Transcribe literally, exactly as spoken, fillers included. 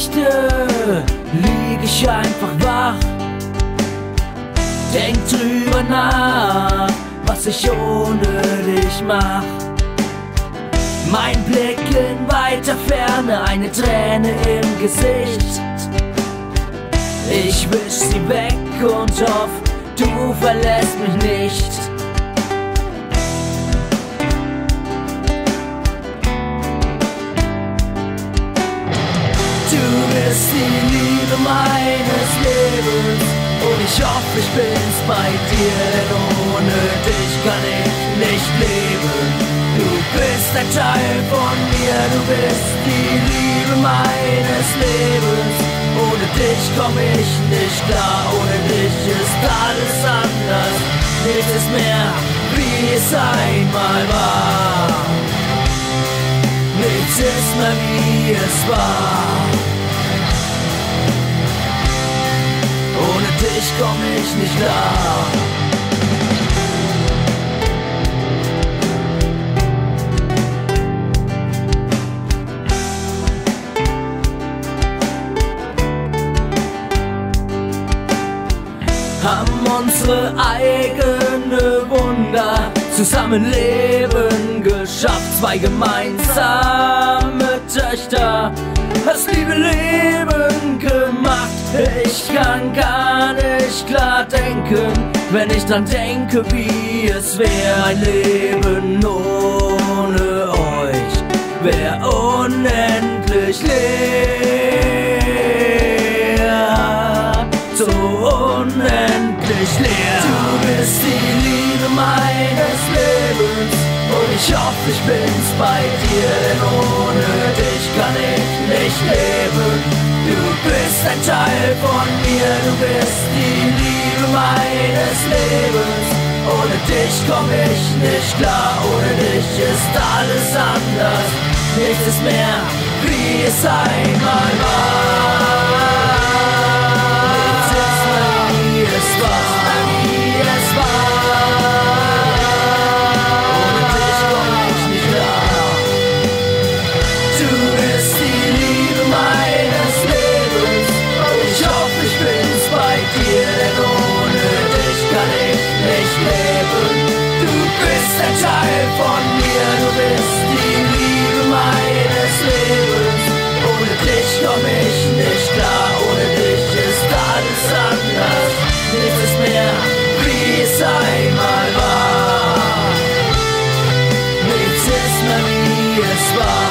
Nächte lieg ich einfach wach, denk drüber nach, was ich ohne dich mach. Mein Blick in weiter Ferne, eine Träne im Gesicht. Ich wisch sie weg und hoff, du verlässt mich nicht. Du bist die Liebe meines Lebens und ich hoffe, ich bin's bei dir, denn ohne dich kann ich nicht leben. Du bist ein Teil von mir, du bist die Liebe meines Lebens. Ohne dich komm ich nicht klar, ohne dich ist alles anders. Nichts ist mehr, wie es einmal war. Nichts ist mehr, wie es war. Ohne dich komm ich nicht klar. Haben unsere eigene Wunder Zusammenleben geschafft, zwei gemeinsame Töchter, das liebe Leben gemacht. Ich kann gar nicht klar denken, wenn ich dran denke, wie es wäre. Ein Leben ohne euch wär unendlich leer, so unendlich leer. Du bist die Liebe meines Lebens und ich hoffe, ich bin's bei dir, denn ohne dich kann ich nicht leben. Du bist ein Teil von mir, du bist die Liebe meines Lebens. Ohne dich komm ich nicht klar, ohne dich ist alles anders. Nichts ist mehr, wie es einmal war. Nichts ist mehr, wie es war, wie es war. Ohne dich komm ich nicht klar. Du bist die Liebe meines Lebens und ich hoffe, ich bin's bei dir, denn ohne dich kann ich nicht leben. Du bist ein Teil von mir, du bist die Liebe meines Lebens. Ohne dich komm ich nicht klar, ohne dich ist alles anders. Nichts ist mehr, wie es einmal war. Nichts ist mehr, wie es war.